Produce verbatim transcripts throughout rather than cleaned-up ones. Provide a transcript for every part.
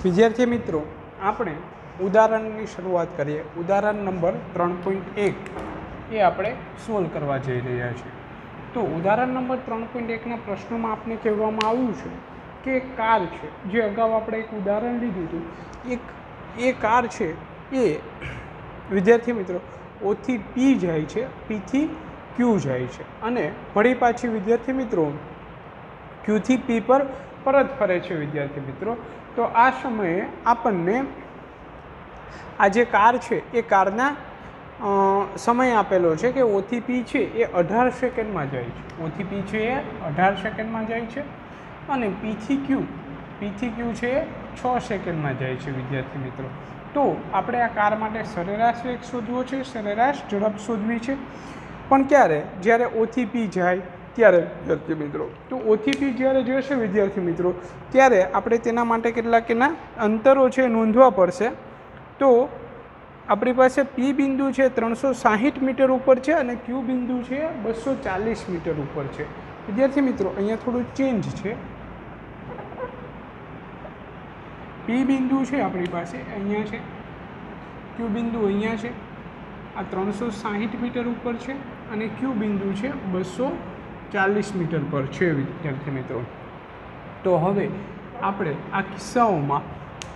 विद्यार्थी मित्रों આપણે ઉદાહરણની શરૂઆત કરીએ। ઉદાહરણ નંબર ત્રણ પોઈન્ટ એક એ આપણે સોલ્વ કરવા જઈ રહ્યા છીએ। તો ઉદાહરણ નંબર ત્રણ પોઈન્ટ એકના પ્રશ્નોમાં આપણે કહેવામાં આવ્યું છે કે કાર છે, જે અગાઉ આપણે એક ઉદાહરણ લીધું હતું, એક એ કાર છે એ વિદ્યાર્થી મિત્રો ઓથી પી જાય છે, પીથી ક્યુ જાય છે અને વળી પાછી વિદ્યાર્થી મિત્રો ક્યુથી પી પર પરત ફરે છે। વિદ્યાર્થી મિત્રો તો આ સમયે આપણને આ જે કાર છે એ કારના સમય આપેલો છે કે ઓથી પી છે એ અઢાર સેકન્ડમાં જાય છે, ઓથી પી છે એ અઢાર સેકન્ડમાં જાય છે અને પીથી ક્યુ પીથી ક્યુ છે એ છ સેકન્ડમાં જાય છે। વિદ્યાર્થી મિત્રો તો આપણે આ કાર માટે સરેરાશ વેગ શોધવો છે, સરેરાશ ઝડપ શોધવી છે, પણ ક્યારે? જ્યારે ઓથી પી જાય ત્યારે વિદ્યાર્થી મિત્રો। તો ઓથી પી જ્યારે જશે વિદ્યાર્થી મિત્રો ત્યારે આપણે તેના માટે કેટલાક એના અંતરો છે નોંધવા પડશે। તો આપણી પાસે પી બિંદુ છે ત્રણસો સાહીઠ મીટર ઉપર છે અને ક્યુ બિંદુ છે બસો ચાલીસ મીટર ઉપર છે। વિદ્યાર્થી મિત્રો અહીંયા થોડું ચેન્જ છે, પી બિંદુ છે આપણી પાસે અહીંયા છે, ક્યુ બિંદુ અહીંયા છે, આ ત્રણસો સાહીઠ મીટર ઉપર છે અને ક્યુ બિંદુ છે બસો ચાલીસ મીટર પર છે। વિદ્યાર્થી મિત્રો તો હવે આપણે આ કિસ્સાઓમાં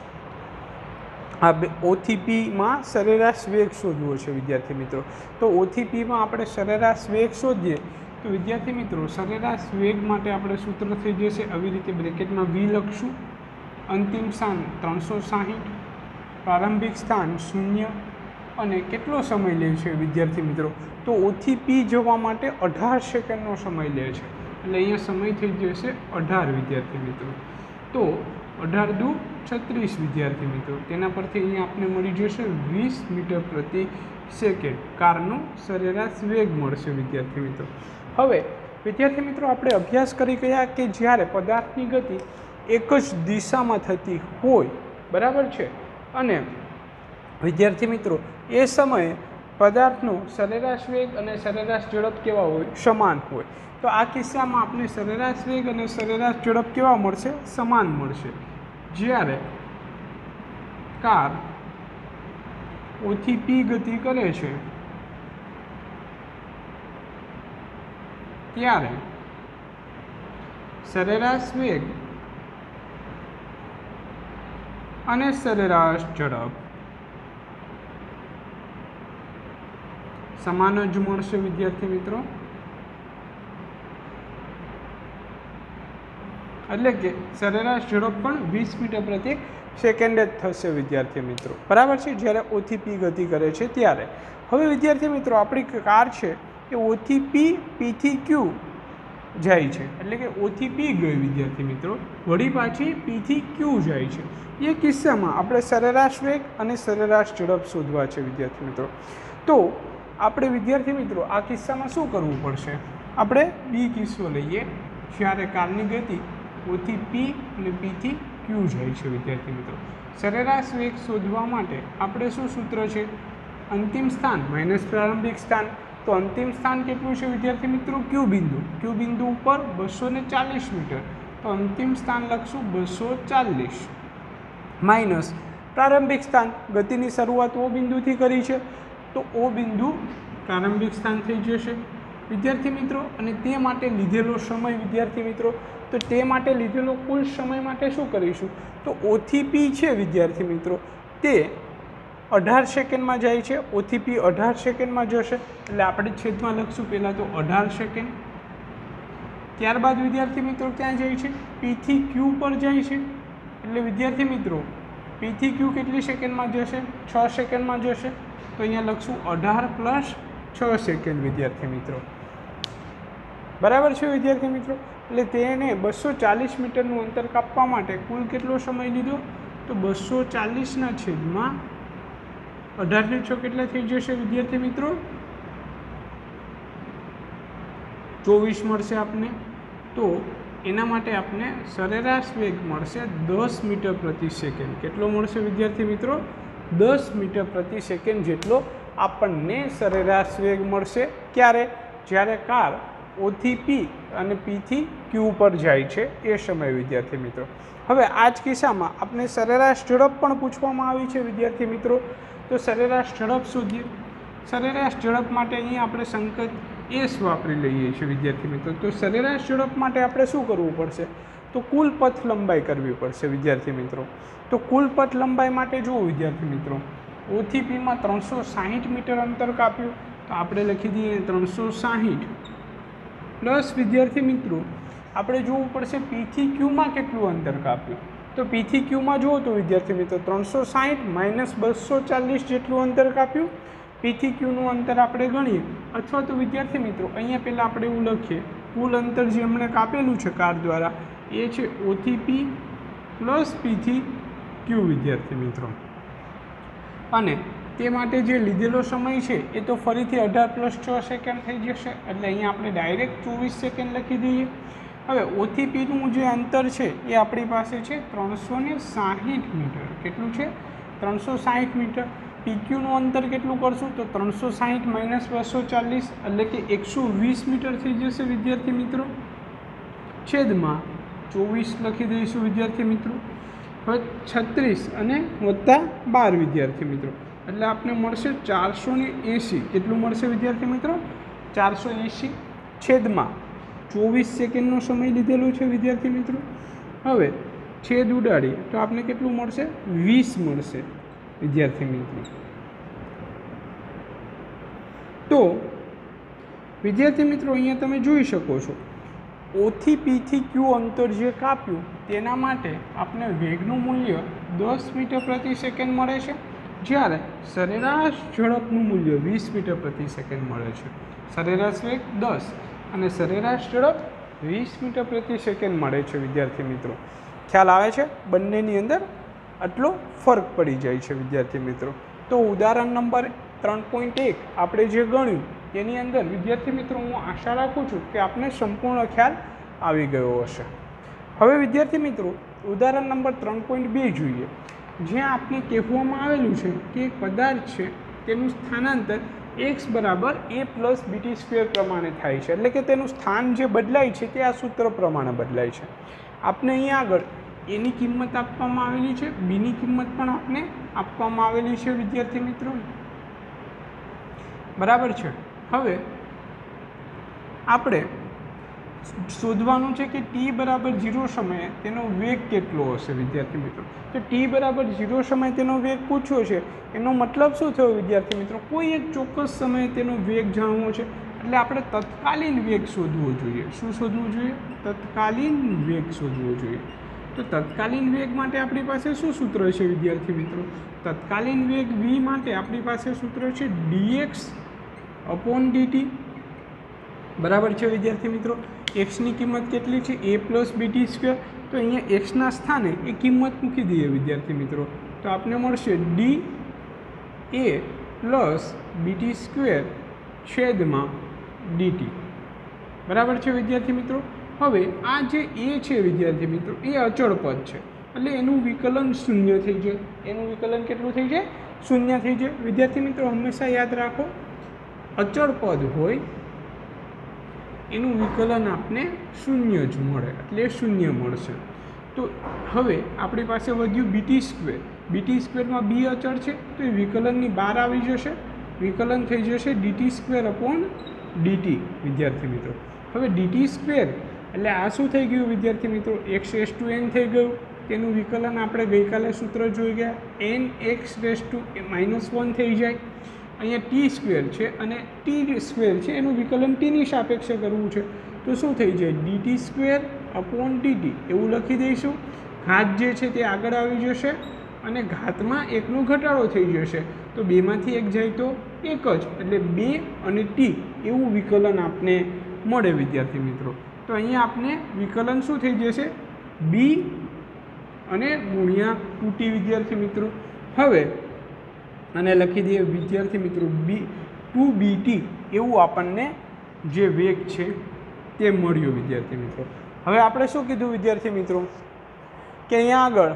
આ બે ઓથી પીમાં સરેરાશ વેગ શોધવો છે। વિદ્યાર્થી મિત્રો તો ઓથી પીમાં આપણે સરેરાશ વેગ શોધીએ તો વિદ્યાર્થી મિત્રો સરેરાશ વેગ માટે આપણે સૂત્ર થઈ જશે આવી રીતે, બ્રેકેટમાં વી લખશું, અંતિમ સ્થાન ત્રણસો સાહીઠ, પ્રારંભિક સ્થાન શૂન્ય અને કેટલો સમય લે છે વિદ્યાર્થી મિત્રો? તો ઓથી પી જવા માટે અઢાર સેકન્ડનો સમય લે છે, એટલે અહીંયા સમય થઈ જશે અઢાર વિદ્યાર્થી મિત્રો। તો અઢાર દુ છત્રીસ વિદ્યાર્થી મિત્રો, તેના પરથી અહીંયા આપને મળી જશે વીસ મીટર પ્રતિ સેકન્ડ કારનો સરેરાશ વેગ મળશે વિદ્યાર્થી મિત્રો। હવે વિદ્યાર્થી મિત્રો આપણે અભ્યાસ કરી ગયા કે જ્યારે પદાર્થની ગતિ એક જ દિશામાં થતી હોય, બરાબર છે, અને વિદ્યાર્થી મિત્રો એ સમયે પદાર્થનો સરેરાશ વેગ અને સરેરાશ ઝડપ કેવા હોય? સમાન હોય। તો આ કિસ્સામાં આપણે સરેરાશ વેગ અને સરેરાશ ઝડપ કેવા મળશે? સમાન મળશે। જ્યારે કાર ઓથી પી ગતિ કરે છે ત્યારે સરેરાશ વેગ અને સરેરાશ ઝડપ સમાન જ મળશે વિદ્યાર્થી મિત્રો। એટલે કે સરેરાશ ઝડપ પણ વીસ મીટર પ્રતિ સેકન્ડ જ થશે વિદ્યાર્થી મિત્રો, બરાબર છે, જ્યારે ઓથી પી ગતિ કરે છે ત્યારે। હવે વિદ્યાર્થી મિત્રો આપણી કાર છે એ ઓથી પી પીથી ક્યુ જાય છે, એટલે કે ઓથી પી ગઈ વિદ્યાર્થી મિત્રો, વળી પાછી પીથી ક્યુ જાય છે। એ કિસ્સામાં આપણે સરેરાશ વેગ અને સરેરાશ ઝડપ શોધવા છે વિદ્યાર્થી મિત્રો। તો આપણે વિદ્યાર્થી મિત્રો આ કિસ્સામાં શું કરવું પડશે? આપણે બી કિસ્સો લઈએ, જ્યારે કારની ગતિ ઓથી પી અને પીથી ક્યુ જાય છે વિદ્યાર્થી મિત્રો। સરેરાશ વેગ શોધવા માટે આપણે શું સૂત્ર છે? અંતિમ સ્થાન માઇનસ પ્રારંભિક સ્થાન। તો અંતિમ સ્થાન કેટલું છે વિદ્યાર્થી મિત્રો? ક્યુ બિંદુ, ક્યુ બિંદુ ઉપર બસો ને ચાલીસ મીટર, તો અંતિમ સ્થાન લખશું બસો ચાલીસ માઇનસ પ્રારંભિક સ્થાન, ગતિની શરૂઆત ઓ બિંદુથી કરી છે તો ઓ બિંદુ પ્રારંભિક સ્થાન થઈ જશે વિદ્યાર્થી મિત્રો। અને તે માટે લીધેલો સમય વિદ્યાર્થી મિત્રો, તો તે માટે લીધેલો કુલ સમય માટે શું કરીશું? તો ઓથી પી છે વિદ્યાર્થી મિત્રો તે અઢાર સેકન્ડમાં જાય છે, ઓથી પી અઢાર સેકન્ડમાં જશે, એટલે આપણે છેદમાં લખશું પહેલાં તો અઢાર સેકન્ડ, ત્યારબાદ વિદ્યાર્થી મિત્રો ક્યાં જાય છે? પીથી ક્યુ પર જાય છે, એટલે વિદ્યાર્થી મિત્રો પીથી ક્યુ કેટલી સેકન્ડમાં જશે? છ સેકન્ડમાં જશે, તો અહીંયા લખશું અઢાર પ્લસ છ સેકન્ડ વિદ્યાર્થી મિત્રો, બરાબર છે વિદ્યાર્થી મિત્રો। એટલે તેને બસો ચાલીસ મીટરનું અંતર કાપવા માટે કુલ કેટલો સમય લીધો? તો બસો ચાલીસના છેદમાં અઢારને છ કેટલા થઈ જશે વિદ્યાર્થી મિત્રો? ચોવીસ મળશે આપને। તો એના માટે આપને સરેરાશ વેગ મળશે દસ મીટર પ્રતિ સેકન્ડ। કેટલો મળશે વિદ્યાર્થી મિત્રો? દસ મીટર પ્રતિ સેકન્ડ જેટલો આપણને સરેરાશ વેગ મળશે। ક્યારે? જ્યારે કાર ઓથી પી અને પીથી ક્યુ પર જાય છે એ સમય વિદ્યાર્થી મિત્રો। હવે આ જ કિસ્સામાં આપણે સરેરાશ ઝડપ પણ પૂછવામાં આવી છે વિદ્યાર્થી મિત્રો. તો સરેરાશ ઝડપ શોધીએ. સરેરાશ ઝડપ માટે અહીં આપણે સંકેત એસ વાપરી લઈએ છીએ વિદ્યાર્થી મિત્રો. તો સરેરાશ ઝડપ માટે આપણે શું કરવું પડશે? તો કુલ પથ લંબાઈ કરવી પડશે વિદ્યાર્થી મિત્રો. તો કુલ પથ લંબાઈ માટે જુઓ વિદ્યાર્થી મિત્રો, ઓથી પીમાં ત્રણસો સાહીઠ મીટર અંતર કાપ્યું, તો આપણે લખી દઈએ ત્રણસો સાહીઠ પ્લસ વિદ્યાર્થી મિત્રો આપણે જોવું પડશે પીથી ક્યુમાં કેટલું અંતર કાપ્યું. તો પીથી ક્યુમાં જુઓ તો વિદ્યાર્થી મિત્રો ત્રણસો સાહીઠ માઇનસ બસો ચાલીસ જેટલું અંતર કાપ્યું. પીથી ક્યુનું અંતર આપણે ગણીએ, અથવા તો વિદ્યાર્થી મિત્રો અહીંયા પહેલાં આપણે એવું લખીએ, કુલ અંતર જે હમણાં કાપેલું છે કાર દ્વારા એ છે ઓથી પી પ્લસ પીથી ક્યુ વિદ્યાર્થી મિત્રો. અને તે માટે જે લીધેલો સમય છે એ તો ફરીથી અઢાર પ્લસ છ સેકન્ડ થઈ જશે, એટલે અહીંયા આપણે ડાયરેક્ટ ચોવીસ સેકન્ડ લખી દઈએ. હવે ઓથી પીનું જે અંતર છે એ આપણી પાસે છે ત્રણસો ને સાહીઠ મીટર. કેટલું છે? ત્રણસો સાહીઠ મીટર. પીક્યુનું અંતર કેટલું કરશું? તો ત્રણસો સાહીઠ માઇનસ બસો ચાલીસ એટલે કે એકસો વીસ મીટર થઈ જશે વિદ્યાર્થી મિત્રો. છેદમાં ચોવીસ લખી દઈશું વિદ્યાર્થી મિત્રો. હવે છત્રીસ અને વત્તા બાર વિદ્યાર્થી મિત્રો, એટલે આપને મળશે ચારસો ને એંસી. કેટલું મળશે વિદ્યાર્થી મિત્રો? ચારસો એંસી છેદમાં ચોવીસ સેકન્ડનો સમય લીધેલો છે વિદ્યાર્થી મિત્રો. હવે છેદ ઉડાડીએ તો આપને કેટલું મળશે? વીસ મળશે વિદ્યાર્થી મિત્રો. તો વિદ્યાર્થી મિત્રો અહીંયા તમે જોઈ શકો છો ઓથી પીથી ક્યુ અંતર જે કાપ્યું તેના માટે આપણે વેગનું મૂલ્ય દસ મીટર પ્રતિ સેકન્ડ મળે છે, જ્યારે સરેરાશ ઝડપનું મૂલ્ય વીસ મીટર પ્રતિ સેકન્ડ મળે છે. સરેરાશ વેગ દસ અને સરેરાશ ઝડપ વીસ મીટર પ્રતિ સેકન્ડ મળે છે વિદ્યાર્થી મિત્રો. ખ્યાલ આવે છે? બંનેની અંદર આટલો ફરક પડી જાય છે વિદ્યાર્થી મિત્રો. તો ઉદાહરણ નંબર ત્રણ પોઈન્ટ એક આપણે જે ગણ્યું તેની અંદર વિદ્યાર્થી મિત્રો હું આશા રાખું છું કે આપને સંપૂર્ણ ખ્યાલ આવી ગયો હશે. હવે વિદ્યાર્થી મિત્રો ઉદાહરણ નંબર ત્રણ પોઈન્ટ બે જોઈએ, જ્યાં આપને કહેવામાં આવેલું છે કે એક પદાર્થ છે તેનું સ્થાનાંતર એક્સ બરાબર એ પ્લસ બીટી સ્ક્વેર પ્રમાણે થાય છે, એટલે કે તેનું સ્થાન જે બદલાય છે તે આ સૂત્ર પ્રમાણે બદલાય છે. આપને અહીંયા આગળ એની કિંમત આપવામાં આવેલી છે, બીની કિંમત પણ આપને આપવામાં આવેલી છે વિદ્યાર્થી મિત્રો. બરાબર છે. હવે આપણે શોધવાનું છે કે ટી બરાબર ઝીરો સમયે તેનો વેગ કેટલો હશે વિદ્યાર્થી મિત્રો. તો ટી બરાબર ઝીરો સમયે તેનો વેગ પૂછ્યો છે, એનો મતલબ શું થયો વિદ્યાર્થી મિત્રો? કોઈ એક ચોક્કસ સમયે તેનો વેગ જાણવો છે, એટલે આપણે તત્કાલીન વેગ શોધવો જોઈએ. શું શોધવું જોઈએ? તત્કાલીન વેગ શોધવો જોઈએ. તો તત્કાલીન વેગ માટે આપણી પાસે શું સૂત્ર છે વિદ્યાર્થી મિત્રો? તત્કાલીન વેગ વી માટે આપણી પાસે સૂત્ર છે ડીએક્સ અપોન ડીટી. બરાબર છે વિદ્યાર્થી મિત્રો. એક્સની કિંમત કેટલી છે? A plus B T square. તો અહીંયા એક્સના સ્થાને એ કિંમત મૂકી દઈએ વિદ્યાર્થી મિત્રો, તો આપને મળશે D A plus B T square છેદમાં ડીટી. બરાબર છે વિદ્યાર્થી મિત્રો. હવે આ જે એ છે વિદ્યાર્થી મિત્રો એ અચળ પદ છે, એટલે એનું વિકલન શૂન્ય થઈ જાય. એનું વિકલન કેટલું થઈ જાય? શૂન્ય થઈ જાય વિદ્યાર્થી મિત્રો. હંમેશા યાદ રાખો, અચળ પદ હોય એનું વિકલન આપને શૂન્ય જ મળે, એટલે શૂન્ય મળશે. તો હવે આપણી પાસે વધ્યું બીટી સ્ક્વેર. બીટી સ્ક્વેરમાં બી અચળ છે, તો એ વિકલનની બહાર આવી જશે. વિકલન થઈ જશે ડીટી સ્ક્વેર અપોન ડીટી વિદ્યાર્થી મિત્રો. હવે ડીટી સ્ક્વેર એટલે આ શું થઈ ગયું વિદ્યાર્થી મિત્રો? એક્સ રેસ ટુ એન થઈ ગયું. તેનું વિકલન આપણે ગઈકાલે સૂત્ર જોઈ ગયા, N X raise to minus one થઈ જાય. અહીંયા ટી સ્ક્વેર છે અને ટી સ્ક્વેર છે, એનું વિકલન ટીની સાપેક્ષે કરવું છે, તો શું થઈ જાય? ડીટી સ્ક્વેર અપોન ડીટી એવું લખી દઈશું. ઘાત જે છે તે આગળ આવી જશે અને ઘાતમાં એકનો ઘટાડો થઈ જશે, તો બેમાંથી એક જાય તો એક જ, એટલે બે અને ટી એવું વિકલન આપને મળે વિદ્યાર્થી મિત્રો. તો અહીંયા આપને વિકલન શું થઈ જશે? બી અને ગુણ્યા ટુ ટી વિદ્યાર્થી મિત્રો. હવે અને લખી દઈએ વિદ્યાર્થી મિત્રો બી ટુ બીટી એવું આપણને જે વેગ છે તે મળ્યો વિદ્યાર્થી મિત્રો. હવે આપણે શું કીધું વિદ્યાર્થી મિત્રો કે અહીંયા આગળ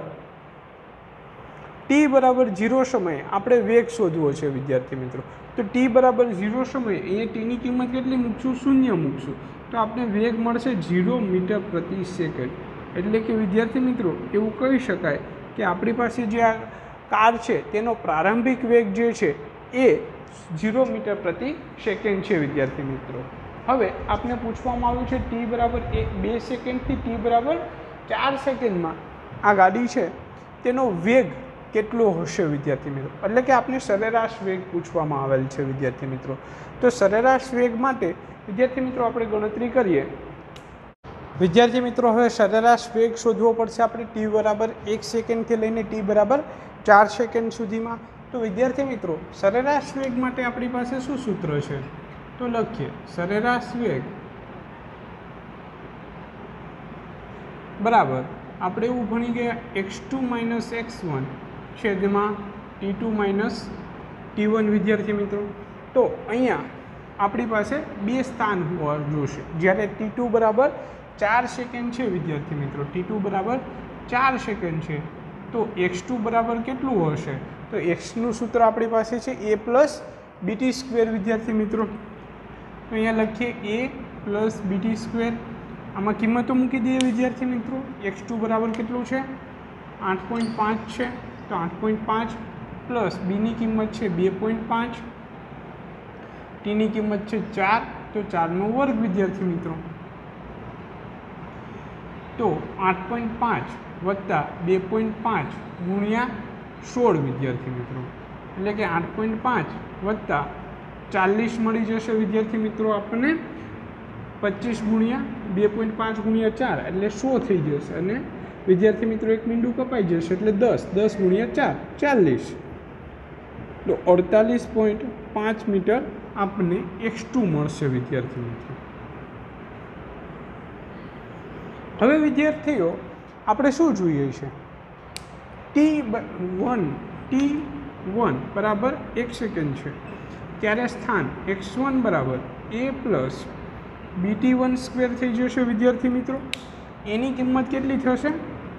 ટી બરાબર ઝીરો સમયે આપણે વેગ શોધવો છે વિદ્યાર્થી મિત્રો. તો ટી બરાબર ઝીરો સમયે અહીંયા ટીની કિંમત કેટલી મૂકશું? શૂન્ય મૂકશું. તો આપણે વેગ મળશે ઝીરો મીટર પ્રતિ સેકન્ડ. એટલે કે વિદ્યાર્થી મિત્રો એવું કહી શકાય કે આપણી પાસે જે આ કાર છે તેનો પ્રારંભિક વેગ જે છે એ ઝીરો મીટર પ્રતિ સેકન્ડ છે વિદ્યાર્થી મિત્રો. હવે આપને પૂછવામાં આવ્યું છે ટી બરાબર એક બે સેકન્ડથી ટી બરાબર ચાર સેકન્ડમાં આ ગાડી છે તેનો વેગ કેટલો હશે વિદ્યાર્થી મિત્રો, એટલે કે આપને સરેરાશ વેગ પૂછવામાં આવેલ છે વિદ્યાર્થી મિત્રો. તો સરેરાશ વેગ માટે વિદ્યાર્થી મિત્રો આપણે ગણતરી કરીએ. વિદ્યાર્થી મિત્રો હવે સરેરાશ વેગ શોધવો પડશે આપણે ટી બરાબર એક સેકન્ડથી લઈને ટી બરાબર ચાર સેકન્ડ સુધીમાં. તો વિદ્યાર્થી મિત્રો સરેરાશ વેગ માટે આપણી પાસે શું સૂત્ર છે, તો લખીએ સરેરાશ વેગ બરાબર આપણે એવું ભણી ગયા X two minus X one છેદમાં T two minus T one વિદ્યાર્થી મિત્રો. તો અહીંયા આપણી પાસે બે સ્થાન હોવા જોશે. જ્યારે ટી ટુ બરાબર ચાર સેકન્ડ છે વિદ્યાર્થી મિત્રો, ટી ટુ બરાબર ચાર સેકન્ડ છે તો એક્સ ટુ બરાબર કેટલું હશે, તો એક્સનું સૂત્ર આપણી પાસે છે એ પ્લસ બીટી સ્ક્વેર વિદ્યાર્થી મિત્રો. તો અહીંયા લખીએ એ પ્લસ બીટી સ્ક્વેર. આમાં કિંમતો મૂકી દઈએ વિદ્યાર્થી મિત્રો. એક્સ ટુ બરાબર કેટલું છે આઠ પોઈન્ટ પાંચ છે, તો આઠ પોઈન્ટ પાંચ પ્લસ બીની કિંમત છે બે પોઈન્ટ પાંચ, ટીની કિંમત છે ચાર, તો ચારનો વર્ગ વિદ્યાર્થી મિત્રો. તો આઠ પોઈન્ટ પાંચ વત્તા બે પોઈન્ટ પાંચ ગુણ્યા સોળ વિદ્યાર્થી મિત્રો, એટલે કે આઠ પોઈન્ટ પાંચ વત્તા ચાલીસ મળી જશે વિદ્યાર્થી મિત્રો આપણને. પચીસ ગુણ્યા બે પોઈન્ટ પાંચ ગુણ્યા ચાર એટલે સો થઈ જશે, અને વિદ્યાર્થી મિત્રો એક મીંડું કપાઈ જશે એટલે દસ, દસ ગુણ્યા ચાર ચાલીસ, તો અડતાલીસ પોઈન્ટ પાંચ મીટર આપણને એક્સ ટુ મળશે વિદ્યાર્થી મિત્રો. હવે વિદ્યાર્થીઓ આપણે શું જોઈએ છે, ટી વન ટી વન બરાબર એક સેકન્ડ છે ત્યારે સ્થાન એક્સ વન બરાબર A plus B T one square થઈ જશે વિદ્યાર્થી મિત્રો. એની કિંમત કેટલી થશે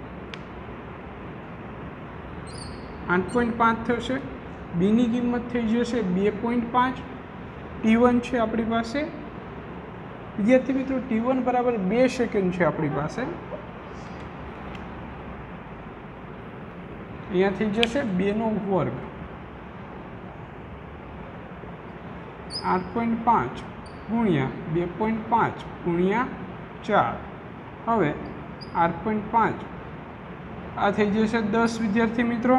આઠ પોઈન્ટ પાંચ થશે, બીની કિંમત થઈ જશે બે પોઈન્ટ પાંચ, ટી વન છે આપણી પાસે વિદ્યાર્થી મિત્રો ટી વન બરાબર બે સેકન્ડ છે આપણી પાસે. અહીંયા થઈ જશે બેનો વર્ગ, આઠ પોઈન્ટ પાંચ ગુણ્યા બે પોઈન્ટ પાંચ ગુણ્યા ચાર. હવે આઠ પોઈન્ટ પાંચ આ થઈ જશે દસ વિદ્યાર્થી મિત્રો,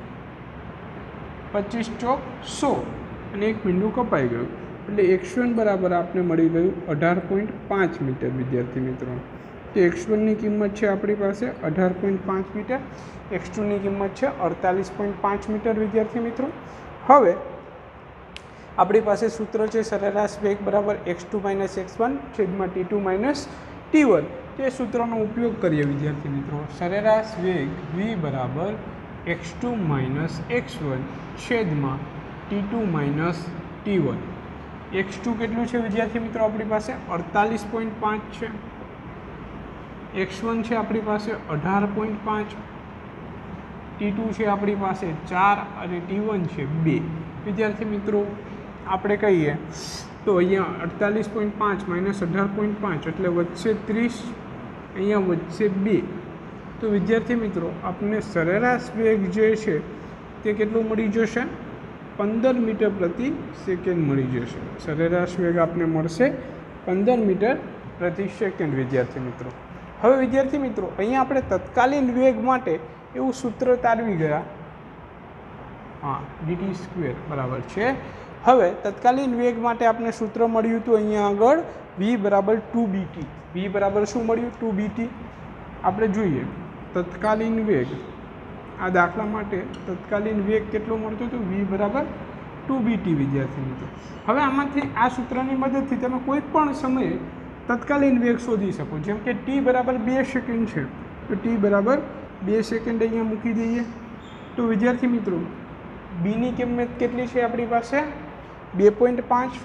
પચીસ ચોક સો અને એક મીંડું કપાઈ ગયું એટલે એક્સ વન બરાબર આપણે મળી ગયું અઢાર પોઈન્ટ પાંચ મીટર વિદ્યાર્થી મિત્રો. તો એક્સ વનની કિંમત છે આપણી પાસે અઢાર પોઈન્ટ પાંચ મીટર, એક્સ ટુની કિંમત છે અડતાલીસ પોઈન્ટ પાંચ મીટર વિદ્યાર્થી મિત્રો. હવે આપણી પાસે સૂત્ર છે સરેરાશ વેગ બરાબર X two minus X one છેદમાં T two minus T one. તે સૂત્રનો ઉપયોગ કરીએ વિદ્યાર્થી મિત્રો. સરેરાશ વેગ વી બરાબર X two minus X one છેદમાં T two minus T one. X two કેટલું છે વિદ્યાર્થી મિત્રો આપણી પાસે અડતાલીસ પોઈન્ટ પાંચ છે, એક્સ વન છે આપણી પાસે અઢાર પોઈન્ટ પાંચ, ટી ટુ છે આપણી પાસે ચાર અને ટી વન છે બે વિદ્યાર્થી મિત્રો. આપણે કહીએ તો અહીંયા અડતાલીસ પોઈન્ટ પાંચ માઇનસ અઢાર પોઈન્ટ પાંચ એટલે વધશે ત્રીસ, અહીંયા વધશે બે. તો વિદ્યાર્થી મિત્રો આપણને સરેરાશ વેગ જે છે તે કેટલું મળી જશે પંદર મીટર પ્રતિ સેકન્ડ મળી જશે. સરેરાશ વેગ આપને મળશે પંદર મીટર પ્રતિ સેકન્ડ વિદ્યાર્થી મિત્રો. હવે વિદ્યાર્થી મિત્રો અહીંયા આપણે તત્કાલીન વેગ માટે એવું સૂત્ર તારવી ગયા, હા ડીટી સ્ક્વેર બરાબર છે. હવે તત્કાલીન વેગ માટે આપણે સૂત્ર મળ્યું હતું અહીંયા આગળ વી બરાબર ટુ બીટી. વી બરાબર શું મળ્યું ટુ બીટી. આપણે જોઈએ તત્કાલીન વેગ, આ દાખલા માટે તત્કાલીન વેગ કેટલો મળતો હતો વી બરાબર ટુ બીટી વિદ્યાર્થી મિત્રો. હવે આમાંથી આ સૂત્રની મદદથી તમે કોઈ પણ સમયે તત્કાલીન વેગ શોધી શકો. જેમ કે ટી બરાબર બે સેકન્ડ છે તો ટી બરાબર બે સેકન્ડ અહીંયા મૂકી દઈએ. તો વિદ્યાર્થી મિત્રો બીની કિંમત કેટલી છે આપણી પાસે બે પોઈન્ટ પાંચ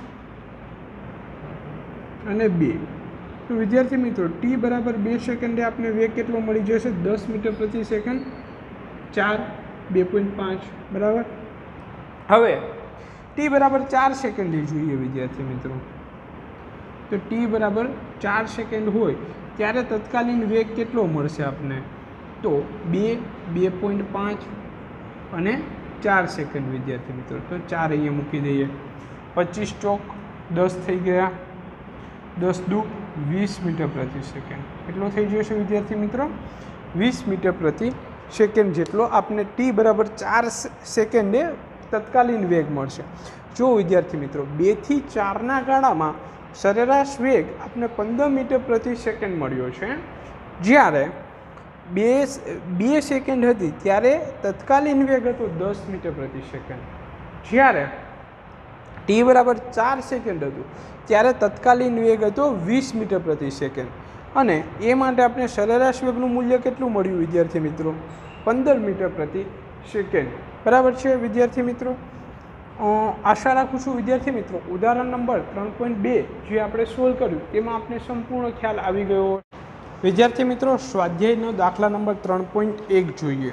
અને બે. તો વિદ્યાર્થી મિત્રો ટી બરાબર બે સેકન્ડે આપણે વેગ કેટલો મળી જશે દસ મીટર પ્રતિ સેકન્ડ, ચાર બે પોઈન્ટ પાંચ બરાબર. હવે ટી બરાબર ચાર સેકન્ડે જોઈએ વિદ્યાર્થી મિત્રો. તો ટી બરાબર ચાર સેકન્ડ હોય ત્યારે તત્કાલીન વેગ કેટલો મળશે આપને? તો બે બે પોઈન્ટ પાંચ અને ચાર સેકન્ડ વિદ્યાર્થી મિત્રો. તો ચાર અહીંયા મૂકી દઈએ. પચીસ ચોક દસ થઈ ગયા, દસ દુ વીસ મીટર પ્રતિ સેકન્ડ. કેટલો થઈ જશે વિદ્યાર્થી મિત્રો? વીસ મીટર પ્રતિ સેકન્ડ જેટલો આપને ટી બરાબર ચાર સેકન્ડે તત્કાલીન વેગ મળશે. જો વિદ્યાર્થી મિત્રો બેથી ચારના ગાળામાં સરેરાશ વેગ આપને પંદર મીટર પ્રતિ સેકન્ડ મળ્યો છે, જ્યારે બે બે સેકન્ડ હતી ત્યારે તત્કાલીન વેગ હતો દસ મીટર પ્રતિ સેકન્ડ, જ્યારે ટી બરાબર ચાર સેકન્ડ હતું ત્યારે તત્કાલીન વેગ હતો વીસ મીટર પ્રતિ સેકન્ડ. અને એ માટે આપણે સરેરાશ વેગનું મૂલ્ય કેટલું મળ્યું વિદ્યાર્થી મિત્રો? પંદર મીટર પ્રતિ સેકન્ડ. બરાબર છે વિદ્યાર્થી મિત્રો? આશા રાખું છું વિદ્યાર્થી મિત્રો ઉદાહરણ નંબર ત્રણ પોઈન્ટ બે જે આપણે સોલ્વ કર્યું તેમાં આપણે સંપૂર્ણ ખ્યાલ આવી ગયો. વિદ્યાર્થી મિત્રો સ્વાધ્યાયનો દાખલા નંબર ત્રણ પોઈન્ટ એક જોઈએ.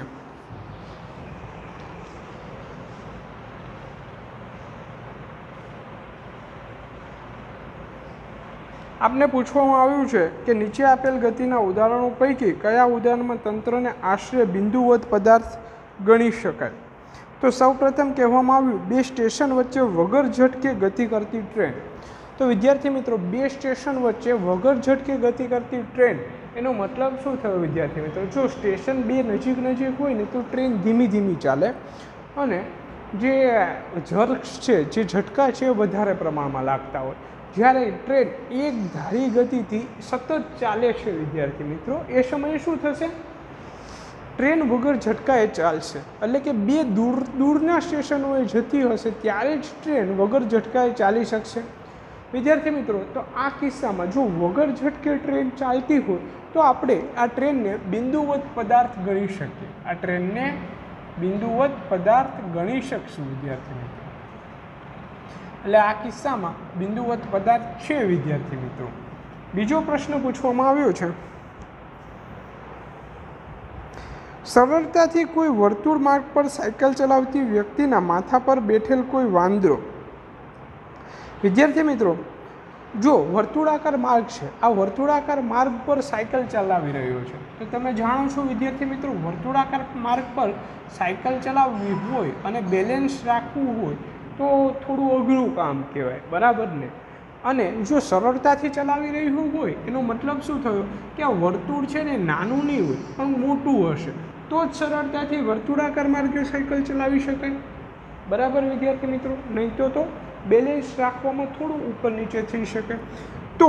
આપને પૂછવામાં આવ્યું છે કે નીચે આપેલ ગતિના ઉદાહરણો પૈકી કયા ઉદાહરણમાં તંત્રને આશરે બિંદુવત પદાર્થ ગણી શકાય? તો સૌપ્રથમ કહેવામાં આવ્યું બે સ્ટેશન વચ્ચે વગર ઝટકે ગતિ કરતી ટ્રેન. તો વિદ્યાર્થી મિત્રો બે સ્ટેશન વચ્ચે વગર ઝટકે ગતિ કરતી ટ્રેન એનો મતલબ શું થયો વિદ્યાર્થી મિત્રો? જો સ્ટેશન બે નજીક નજીક હોય ને તો ટ્રેન ધીમી ધીમી ચાલે અને જે ઝર્ક્સ છે, જે ઝટકા છે એ વધારે પ્રમાણમાં લાગતા હોય, જ્યારે ટ્રેન એક ધારી ગતિથી સતત ચાલે છે વિદ્યાર્થી મિત્રો, એ સમયે શું થશે? ટ્રેન વગર ઝટકાએ ચાલશે. એટલે કે બે દૂર દૂરના સ્ટેશનોએ જતી હશે ત્યારે જ ટ્રેન વગર ઝટકાએ ચાલી શકશે વિદ્યાર્થી મિત્રો. તો આ કિસ્સામાં જો વગર ઝટકે ટ્રેન ચાલતી હોય તો આપણે આ ટ્રેનને બિંદુવત પદાર્થ ગણી શકીએ. આ ટ્રેનને બિંદુવત પદાર્થ ગણી શકશું વિદ્યાર્થી મિત્રો. એટલે આ કિસ્સામાં બિંદુવત પદાર્થ છે વિદ્યાર્થી મિત્રો. બીજો પ્રશ્ન પૂછવામાં આવ્યો છે, સરળતાથી કોઈ વર્તુળ માર્ગ પર સાયકલ ચલાવતી વ્યક્તિના માથા પર બેઠેલ કોઈ વાંદરો. વિદ્યાર્થી મિત્રો જો વર્તુળાકાર માર્ગ છે, આ વર્તુળાકાર માર્ગ પર સાયકલ ચલાવી રહ્યો છે, તો તમે જાણો છો વિદ્યાર્થી મિત્રો વર્તુળાકાર માર્ગ પર સાયકલ ચલાવવી હોય અને બેલેન્સ રાખવું હોય તો થોડું અઘરું કામ કહેવાય, બરાબર ને? અને જો સરળતાથી ચલાવી રહ્યું હોય એનો મતલબ શું થયો કે આ વર્તુળ છે ને નાનું નહીં હોય પણ મોટું હશે તો જ સરળતાથી વર્તુળાકાર માર્ગે સાયકલ ચલાવી શકાય, બરાબર વિદ્યાર્થી મિત્રો? નહીં તો તો બેલેન્સ રાખવામાં થોડું ઉપર નીચે થઈ શકે. તો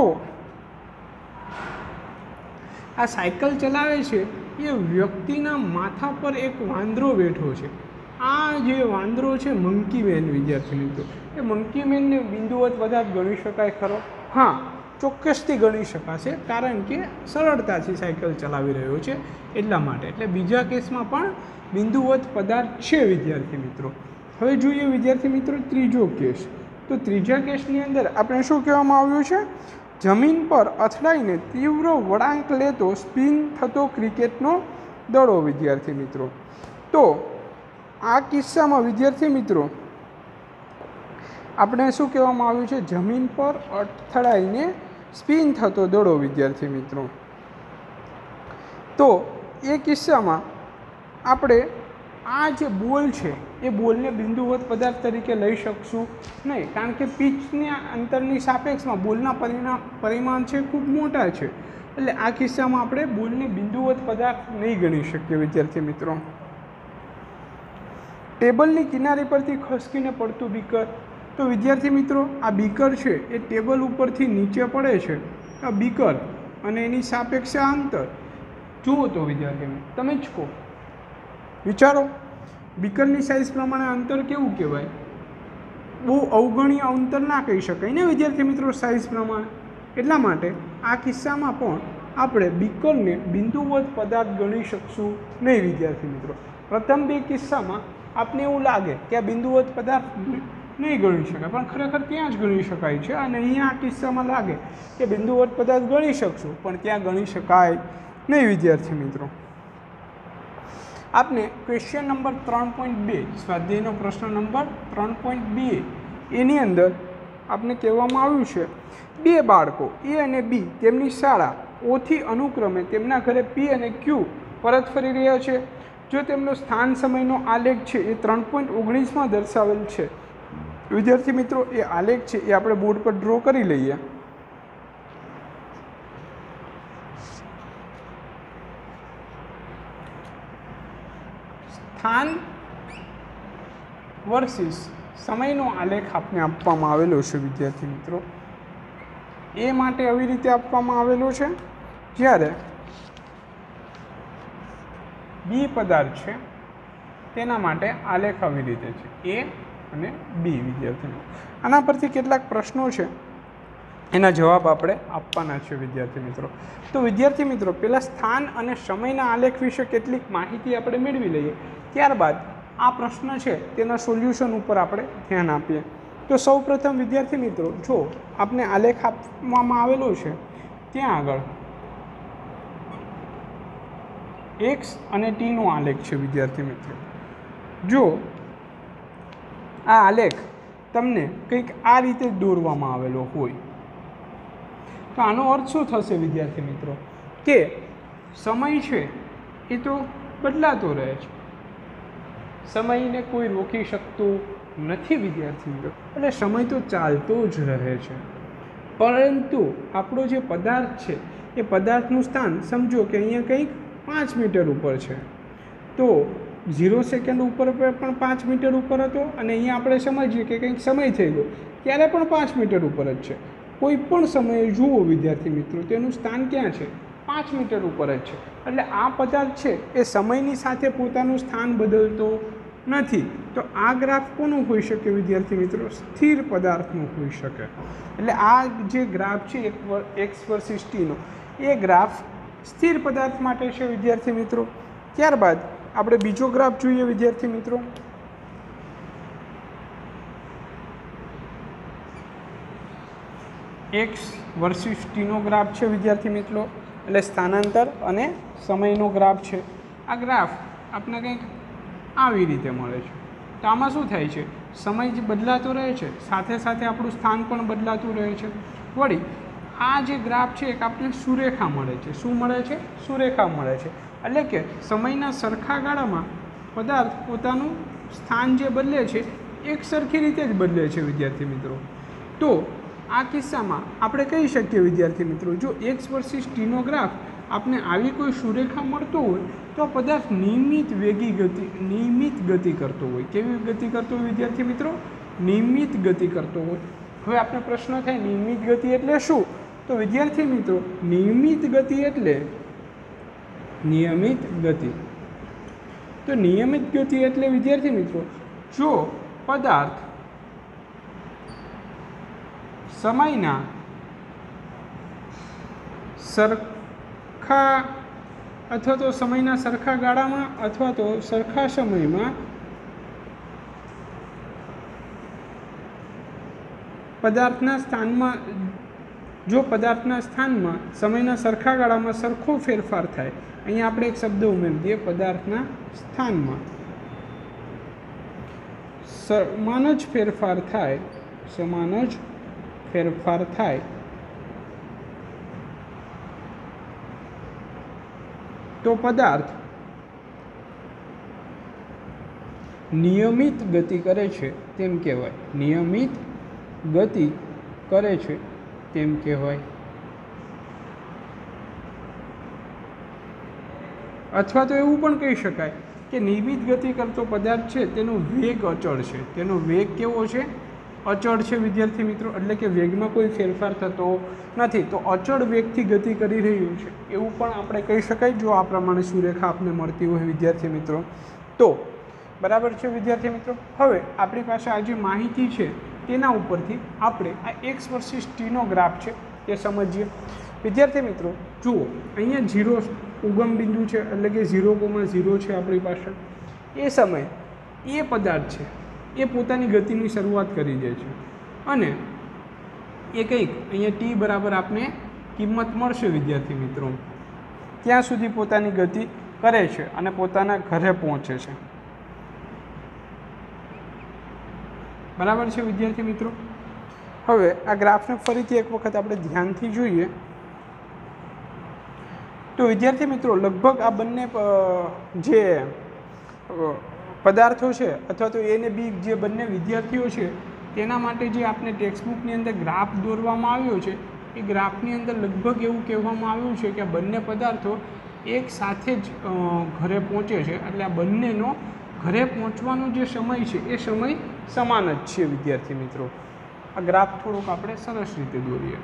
આ સાયકલ ચલાવે છે એ વ્યક્તિના માથા પર એક વાંદરો બેઠો છે. આ જે વાંદરો છે મંકી મેન વિદ્યાર્થી મિત્રો, એ મંકી મેનને બિંદુવત પદાર્થ ગણી શકાય ખરો? હા, ચોક્કસથી ગણી શકાશે, કારણ કે સરળતાથી સાયકલ ચલાવી રહ્યો છે એટલા માટે. એટલે બીજા કેસમાં પણ બિંદુવત પદાર્થ છે વિદ્યાર્થી મિત્રો. હવે જોઈએ વિદ્યાર્થી મિત્રો ત્રીજો કેસ. તો ત્રીજા કેસની અંદર આપણે શું કહેવામાં આવ્યું છે? જમીન પર અથડાઈને તીવ્ર વળાંક લેતો સ્પિન થતો ક્રિકેટનો દડો વિદ્યાર્થી મિત્રો. તો આ કિસ્સામાં વિદ્યાર્થી મિત્રો આપણે શું કહેવામાં આવ્યું છે? જમીન પર અથડાઈને સ્પિન થતો દડો વિદ્યાર્થી મિત્રો. તો એ કિસ્સામાં આપણે આ જે બોલ છે એ બોલને બિંદુવત પદાર્થ તરીકે લઈ શકશું નહીં, કારણ કે પિચના અંતરની સાપેક્ષમાં બોલના પરિણામ પરિમાણ છે ખૂબ મોટા છે. એટલે આ કિસ્સામાં આપણે બોલને બિંદુવત પદાર્થ નહીં ગણી શકીએ વિદ્યાર્થી મિત્રો. ટેબલની કિનારી પરથી ખસકીને પડતું બીકર. તો વિદ્યાર્થી મિત્રો આ બીકર છે એ ટેબલ ઉપરથી નીચે પડે છે. આ બીકર અને એની સાપેક્ષે અંતર જુઓ તો વિદ્યાર્થી તમે જ કહો, વિચારો. બીકરની સાઇઝ પ્રમાણે અંતર કેવું કહેવાય? બહુ અવગણ્ય અંતર ના કહી શકાય ને વિદ્યાર્થી મિત્રો સાઇઝ પ્રમાણે. એટલા માટે આ કિસ્સામાં પણ આપણે બીકરને બિંદુવત પદાર્થ ગણી શકશું નહીં વિદ્યાર્થી મિત્રો. પ્રથમ બે કિસ્સામાં આપને એવું લાગે કે આ બિંદુવત પદાર્થ નહીં ગણી શકાય, પણ ખરેખર ત્યાં જ ગણી શકાય છે. અને અહીંયા આ કિસ્સામાં લાગે કે બિંદુવત પદાર્થ ગણી શકશું પણ ત્યાં ગણી શકાય નહીં વિદ્યાર્થી મિત્રો. આપને ક્વેશ્ચન નંબર ત્રણ પોઈન્ટ બે સ્વાધ્યાયનો પ્રશ્ન નંબર ત્રણ પોઈન્ટ બે એની અંદર આપને કહેવામાં આવ્યું છે બે બાળકો એ અને બી તેમની શાળા ઓથી અનુક્રમે તેમના ઘરે પી અને ક્યુ પરત ફરી રહ્યા છે. જો તેમનો સ્થાન સમયનો આલેખ છે એ ત્રણ પોઈન્ટ ઓગણીસમાં દર્શાવેલ છે. વિદ્યાર્થી મિત્રો, એ આલેખ છે એ આપણે બોર્ડ પર ડ્રો કરી લઈએ. સ્થાન વર્સિસ સમયનો આલેખ આપને આપવામાં આવેલો છે વિદ્યાર્થી મિત્રો. એ માટે આવી રીતે આપવામાં આવેલો છે. જ્યારે બી પદાર્થ છે તેના માટે આલેખ આવી રીતે છે, એ અને બી. વિદ્યાર્થીઓ, આના પરથી કેટલાક પ્રશ્નો છે એના જવાબ આપણે આપવાના છે વિદ્યાર્થી મિત્રો. તો વિદ્યાર્થી મિત્રો, પહેલાં સ્થાન અને સમયના આલેખ વિશે કેટલીક માહિતી આપણે મેળવી લઈએ. ત્યારબાદ આ પ્રશ્ન છે તેના સોલ્યુશન ઉપર આપણે ધ્યાન આપીએ. તો સૌ પ્રથમ વિદ્યાર્થી મિત્રો, જો આપને આલેખ આપવામાં આવેલો છે ત્યાં આગળ એક્સ અને ટીનો આલેખ છે વિદ્યાર્થી મિત્રો. જો આ આલેખ તમને કંઈક આ રીતે દોરવામાં આવેલો હોય તો આનો અર્થ શું થશે વિદ્યાર્થી મિત્રો? કે સમય છે એ તો બદલાતો રહે છે, સમયને કોઈ રોકી શકતું નથી વિદ્યાર્થી મિત્રો. એટલે સમય તો ચાલતો જ રહે છે, પરંતુ આપણો જે પદાર્થ છે એ પદાર્થનું સ્થાન સમજો કે અહીંયા કંઈક પાંચ મીટર ઉપર છે, તો ઝીરો સેકન્ડ ઉપર પણ પાંચ મીટર ઉપર હતો અને અહીંયા આપણે સમજીએ કે કંઈક સમય થઈ ગયો ત્યારે પણ પાંચ મીટર ઉપર જ છે. કોઈ પણ સમયે જુઓ વિદ્યાર્થી મિત્રો, તેનું સ્થાન ક્યાં છે? પાંચ મીટર ઉપર જ છે. એટલે આ પદાર્થ છે એ સમયની સાથે પોતાનું સ્થાન બદલતો નથી. તો આ ગ્રાફ કોનું હોઈ શકે વિદ્યાર્થી મિત્રો? સ્થિર પદાર્થનું હોઈ શકે. એટલે આ જે ગ્રાફ છે એક્સ વર્સિસ ટીનો, એ ગ્રાફ સ્થિર પદાર્થ માટે છે વિદ્યાર્થી મિત્રો. ત્યારબાદ આપણે બીજો ગ્રાફ જોઈએ વિદ્યાર્થી મિત્રો. એક્સ વર્સિસ ટીનો ગ્રાફ છે વિદ્યાર્થી મિત્રો. એટલે સ્થાનાંતર અને સમયનો ગ્રાફ છે. આ ગ્રાફ આપણે કંઈક આવી રીતે મળે છે. તો આમાં શું થાય છે? સમય જે બદલાતો રહે છે, સાથે સાથે આપણું સ્થાન પણ બદલાતું રહે છે. વળી આ જે ગ્રાફ છે એક આપણે સુરેખા મળે છે. શું મળે છે? સુરેખા મળે છે. એટલે કે સમયના સરખા ગાળામાં પદાર્થ પોતાનું સ્થાન જે બદલે છે એક સરખી રીતે જ બદલે છે વિદ્યાર્થી મિત્રો. તો આ કિસ્સામાં આપણે કહી શકીએ વિદ્યાર્થી મિત્રો, જો એક્સ વર્સિસ ટીનો ગ્રાફ આપને આવી કોઈ સુરેખા મળતો હોય તો પદાર્થ નિયમિત વેગી ગતિ નિયમિત ગતિ કરતો હોય. કેવી ગતિ કરતો હોય વિદ્યાર્થી મિત્રો? નિયમિત ગતિ કરતો હોય. હવે આપણે પ્રશ્ન થાય નિયમિત ગતિ એટલે શું? તો વિદ્યાર્થી મિત્રો, નિયમિત ગતિ એટલે નિયમિત ગતિ તો નિયમિત ગતિ એટલે વિદ્યાર્થી મિત્રો, જો પદાર્થ સમયના સરખા અથવા તો સમયના સરખા ગાળામાં અથવા તો સરખા સમયમાં પદાર્થના સ્થાનમાં જો પદાર્થના સ્થાનમાં સમયના સરખા ગાળામાં સરખો ફેરફાર થાય, અહીંયા આપણે એક શબ્દ ઉમેરી દઈએ, પદાર્થના સ્થાનમાં સમાન જ ફેરફાર થાય સમાન જ ફેરફાર થાય તો પદાર્થ નિયમિત ગતિ કરે છે તેમ કહેવાય. નિયમિત ગતિ કરે છે તેમ કહેવાય. અથવા તો એવું પણ કહી શકાય કે નિયમિત ગતિ કરતો પદાર્થ છે તેનો વેગ અચળ છે. તેનો વેગ કેવો છે? અચળ છે વિદ્યાર્થી મિત્રો. એટલે કે વેગમાં કોઈ ફેરફાર થતો નથી, તો અચળ વેગથી ગતિ કરી રહ્યું છે એવું પણ આપણે કહી શકાય જો આ પ્રમાણે સુરેખા આપને મળતી હોય વિદ્યાર્થી મિત્રો. તો બરાબર છે વિદ્યાર્થી મિત્રો. હવે આપણી પાસે આ જે માહિતી છે તેના ઉપરથી આપણે આ એક્સ વર્સિસ ટીનો ગ્રાફ છે તે સમજીએ વિદ્યાર્થી મિત્રો. જુઓ, અહીંયા ઝીરો ઉગમ બિંદુ છે, એટલે કે ઝીરો કોમા ઝીરો છે આપણી પાસે. એ સમય એ પદાર્થ છે એ પોતાની ગતિની શરૂઆત કરી દે છે અને એ કંઈક અહીંયા ટી બરાબર આપને કિંમત મળશે વિદ્યાર્થી મિત્રો, ત્યાં સુધી પોતાની ગતિ કરે છે અને પોતાના ઘરે પહોંચે છે. બરાબર છે વિદ્યાર્થી મિત્રો. હવે આ ગ્રાફને ફરીથી એક વખત આપણે ધ્યાનથી જોઈએ તો વિદ્યાર્થી મિત્રો લગભગ આ બંને જે પદાર્થો છે અથવા તો એ ને બી જે બંને વિદ્યાર્થીઓ છે તેના માટે જે આપણે ટેક્સ્ટબુકની અંદર ગ્રાફ દોરવામાં આવ્યો છે એ ગ્રાફની અંદર લગભગ એવું કહેવામાં આવ્યું છે કે આ બંને પદાર્થો એક સાથે જ ઘરે પહોંચે છે, એટલે આ બંનેનો ઘરે પહોંચવાનો જે સમય છે એ સમય સમાન જ છે વિદ્યાર્થી મિત્રો. આ ગ્રાફ થોડુંક આપણે સરસ રીતે દોરીએ.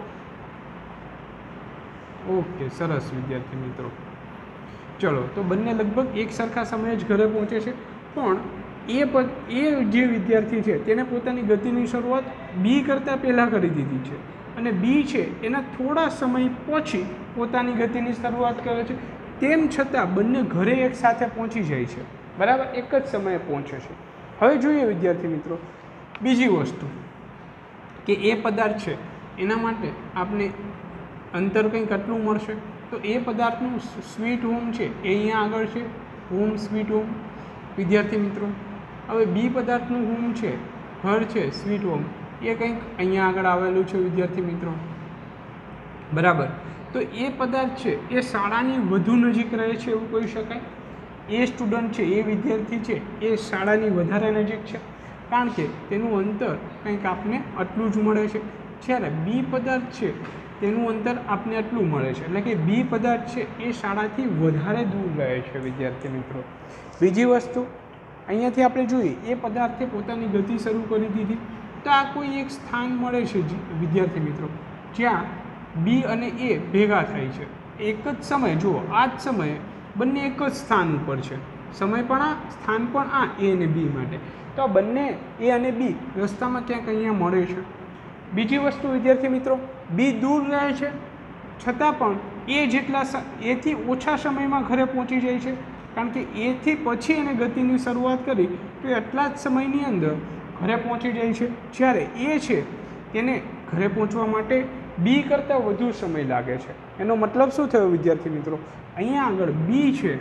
ઓકે, સરસ વિદ્યાર્થી મિત્રો. ચલો, તો બંને લગભગ એક સરખા સમયે જ ઘરે પહોંચે છે, પણ એ પદ એ જે વિદ્યાર્થી છે તેને પોતાની ગતિની શરૂઆત બી કરતાં પહેલાં કરી દીધી છે અને બી છે એના થોડા સમય પછી પોતાની ગતિની શરૂઆત કરે છે. તેમ છતાં બંને ઘરે એક સાથે પહોંચી જાય છે, બરાબર, એક જ સમયે પહોંચે છે. હવે જોઈએ વિદ્યાર્થી મિત્રો બીજી વસ્તુ કે એ પદાર્થ છે એના માટે આપણે અંતર કંઈક આટલું મળશે. તો એ પદાર્થનું સ્વીટ હોમ છે એ અહીંયા આગળ છે, હોમ સ્વીટ હોમ વિદ્યાર્થી મિત્રો. હવે બી પદાર્થનું હોમ છે, ઘર છે, સ્વીટ હોમ, એ કંઈક અહીંયા આગળ આવેલું છે વિદ્યાર્થી મિત્રો, બરાબર. તો એ પદાર્થ છે એ શાળાની વધુ નજીક રહે છે એવું કહી શકાય. એ સ્ટુડન્ટ છે, એ વિદ્યાર્થી છે એ શાળાની વધારે નજીક છે, કારણ કે તેનું અંતર કંઈક આપને આટલું જ મળે છે. જ્યારે બી પદાર્થ છે તેનું અંતર આપને આટલું મળે છે, એટલે કે બી પદાર્થ છે એ શાળાથી વધારે દૂર રહે છે વિદ્યાર્થી મિત્રો. બીજી વસ્તુ અહીંયાથી આપણે જોઈએ, એ પદાર્થે પોતાની ગતિ શરૂ કરી દીધી, તો આ કોઈ એક સ્થાન મળે છે વિદ્યાર્થી મિત્રો જ્યાં બી અને એ ભેગા થાય છે એક જ સમયે. જુઓ, આ જ સમયે બંને એક જ સ્થાન ઉપર છે, સમય પણ આ, સ્થાન પણ આ, એ અને બી માટે. તો આ બંને એ અને બી રસ્તામાં ક્યાંક અહીંયા મળે છે. બીજી વસ્તુ વિદ્યાર્થી મિત્રો, બી દૂર રહે છે છતાં પણ એ જેટલા એથી ઓછા સમયમાં ઘરે પહોંચી જાય છે, કારણ કે એથી પછી એને ગતિની શરૂઆત કરી તો એટલા જ સમયની અંદર ઘરે પહોંચી જાય છે. જ્યારે એ છે તેને ઘરે પહોંચવા માટે બી કરતાં વધુ સમય લાગે છે. એનો મતલબ શું થયો વિદ્યાર્થી મિત્રો, અહીંયા આગળ બી છે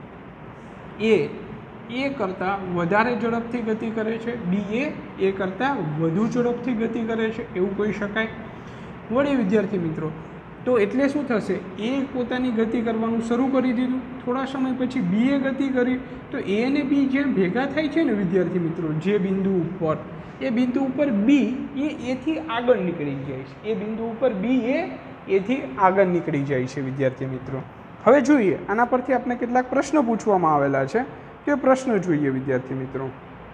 એ એ કરતાં વધારે ઝડપથી ગતિ કરે છે, બી એ એ કરતાં વધુ ઝડપથી ગતિ કરે છે એવું કહી શકાય. વળી વિદ્યાર્થી મિત્રો, તો એટલે શું થશે, એ પોતાની ગતિ કરવાનું શરૂ કરી દીધું, થોડા સમય પછી બી એ ગતિ કરી, તો એ અને બી જેમ ભેગા થાય છે ને વિદ્યાર્થી મિત્રો જે બિંદુ ઉપર, એ બિંદુ ઉપર બી એ એથી આગળ નીકળી જાય છે, એ બિંદુ ઉપર બી એ એથી આગળ નીકળી જાય છે વિદ્યાર્થી મિત્રો. હવે જોઈએ, આના પરથી આપણે કેટલાક પ્રશ્નો પૂછવામાં આવેલા છે, તે પ્રશ્ન જોઈએ વિદ્યાર્થી મિત્રો.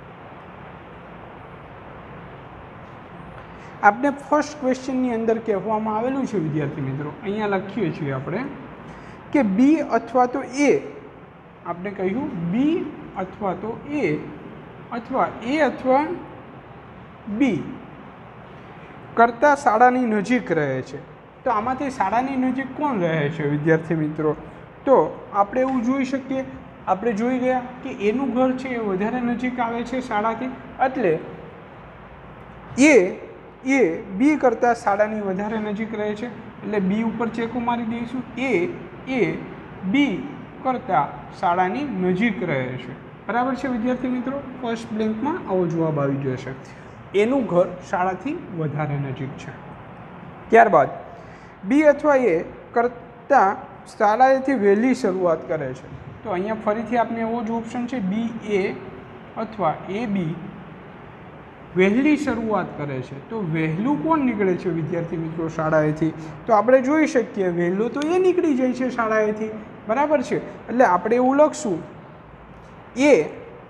આપણે ફર્સ્ટ ક્વેશ્ચનની અંદર કહેવામાં આવેલું છે વિદ્યાર્થી મિત્રો, અહીંયા લખીએ છીએ આપણે કે બી અથવા તો એ, આપણે કહ્યું બી અથવા તો એ અથવા એ અથવા બી કરતાં શાળાની નજીક રહે છે. તો આમાંથી શાળાની નજીક કોણ રહે છે વિદ્યાર્થી મિત્રો? તો આપણે એવું જોઈ શકીએ, આપણે જોઈ ગયા કે એનું ઘર છે એ વધારે નજીક આવે છે શાળાથી, એટલે એ એ બી કરતાં શાળાની વધારે નજીક રહે છે, એટલે બી ઉપર ચેકો મારી દઈશું. એ એ બી કરતાં શાળાની નજીક રહે છે, બરાબર છે વિદ્યાર્થી મિત્રો. ફર્સ્ટ બ્લેન્કમાં આવો જવાબ આવી જશે, એનું ઘર શાળાથી વધારે નજીક છે. ત્યારબાદ બી અથવા એ કરતાં શાળાએથી વહેલી શરૂઆત કરે છે. તો અહીંયા ફરીથી આપણે એવો જ ઓપ્શન છે, બી એ અથવા એ બી વહેલી શરૂઆત કરે છે. તો વહેલું કોણ નીકળે છે વિદ્યાર્થી મિત્રો શાળાએથી? તો આપણે જોઈ શકીએ વહેલું તો એ નીકળી જાય છે શાળાએથી, બરાબર છે. એટલે આપણે એવું લખશું, એ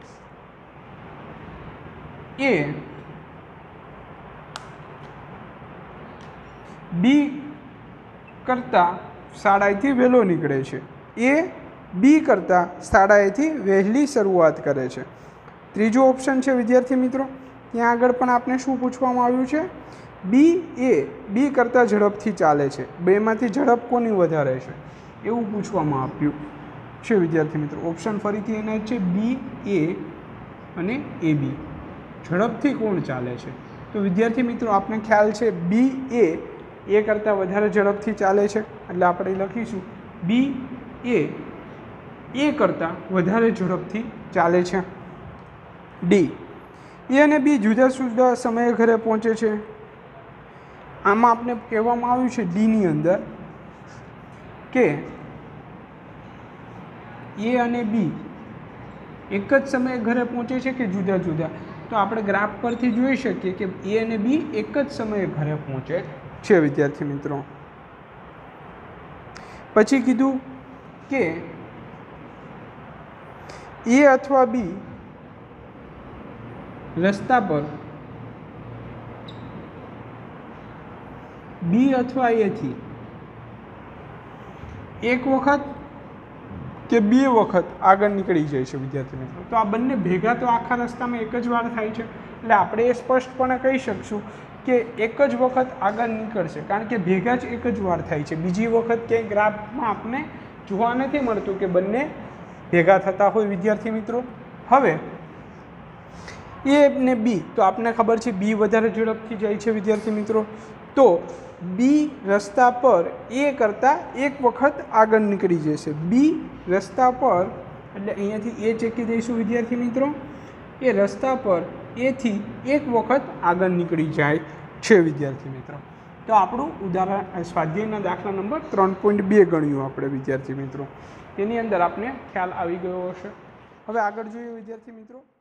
એ બી કરતાં શાળાએથી વહેલો નીકળે છે, એ બી કરતાં શાળાએથી વહેલી શરૂઆત કરે છે. ત્રીજો ઓપ્શન છે વિદ્યાર્થી મિત્રો, ત્યાં આગળ પણ આપણે શું પૂછવામાં આવ્યું છે, બી એ બી કરતાં ઝડપથી ચાલે છે, બેમાંથી ઝડપ કોની વધારે છે એવું પૂછવામાં આપ્યું છે વિદ્યાર્થી મિત્રો. ઓપ્શન ફરીથી એના છે બી એ અને એ બી, ઝડપથી કોણ ચાલે છે? તો વિદ્યાર્થી મિત્રો આપણે ખ્યાલ છે બી એ એ કરતાં વધારે ઝડપથી ચાલે છે, એટલે આપણે લખીશું બી એ એ કરતાં વધારે ઝડપથી ચાલે છે. ડી, એ અને બી જુદા જુદા સમયે ઘરે પહોંચે છે. આમાં આપણે કહેવામાં આવ્યું છે ડીની અંદર કે એ અને બી એક જ સમયે ઘરે પહોંચે છે કે જુદા જુદા? તો આપણે ગ્રાફ પરથી જોઈ શકીએ કે એ અને બી એક જ સમયે ઘરે પહોંચે છે વિદ્યાર્થી મિત્રો. પછી કીધું કે એ અથવા બી રસ્તા પર બી અથવા એથી એક વખત કે બે વખત આગળ નીકળી જાય છે વિદ્યાર્થી મિત્રો. તો આ બંને ભેગા તો આખા રસ્તામાં એક જ વાર થાય છે, એટલે આપણે એ સ્પષ્ટપણે કહી શકશું કે એક જ વખત આગળ નીકળશે, કારણ કે ભેગા જ એક જ વાર થાય છે. બીજી વખત ક્યાંય ગ્રાફમાં આપણે જોવા નથી મળતું કે બંને ભેગા થતા હોય વિદ્યાર્થી મિત્રો. હવે એ ને બી, તો આપણને ખબર છે બી વધારે ઝડપથી જાય છે વિદ્યાર્થી મિત્રો. તો બી રસ્તા પર એ કરતાં એક વખત આગળ નીકળી જશે. બી રસ્તા પર, એટલે અહીંયાથી એ ચેકી દઈશું વિદ્યાર્થી મિત્રો, એ રસ્તા પર એથી એક વખત આગળ નીકળી જાય છે વિદ્યાર્થી મિત્રો. તો આપણું ઉદાહરણ સ્વાધ્યાયના દાખલા નંબર ત્રણ પોઈન્ટ બે ગણ્યું આપણે વિદ્યાર્થી મિત્રો. એની અંદર આપણે ખ્યાલ આવી ગયો હશે. હવે આગળ જોઈએ વિદ્યાર્થી મિત્રો.